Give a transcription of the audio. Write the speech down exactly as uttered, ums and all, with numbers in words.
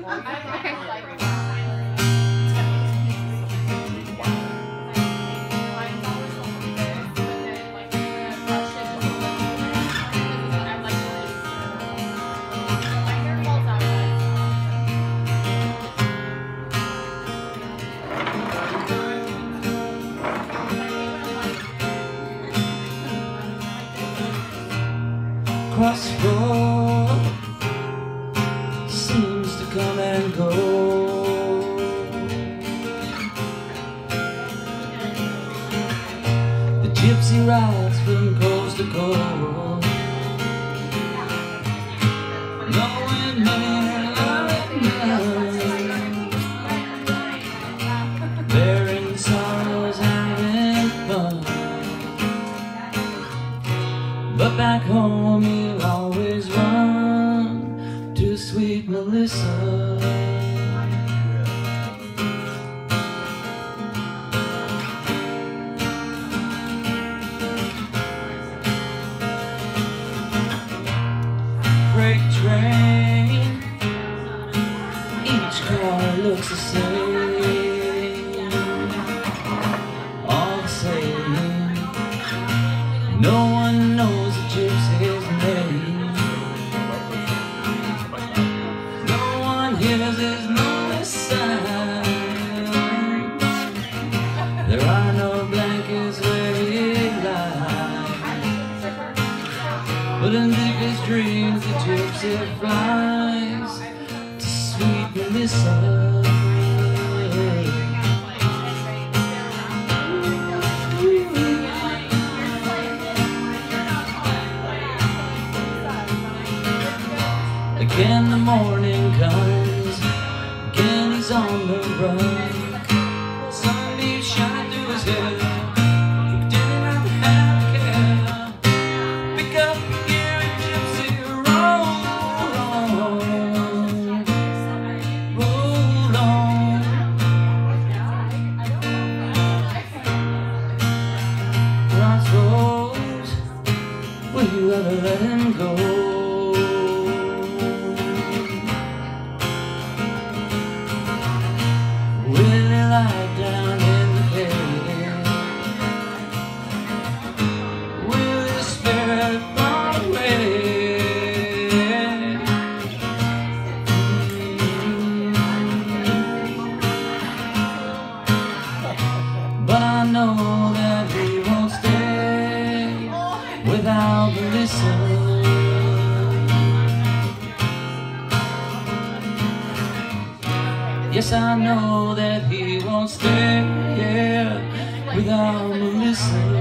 Crossroad seems to come and go. The gypsy rides from coast to coast, knowing men bearing sorrows, having fun. But back home you'll always run to sweet Melissa. Freight train, each car looks the same, all the same. No one knows the gypsy's name. No one hears his lonely sigh. There are no blankets where he lies, but in deepest dreams the gypsy flies to sweet Melissa. Again the morning comes, again he's on the run. Sunbeams shine through his hair, he didn't have to have care. Pick up your gear and gypsy, roll on, roll on. Crossroads, will you ever let him go? Lie down in the bed, will his spirit far away? But I know that he won't stay without Melissa. Yes, I know that he won't stay here without Melissa.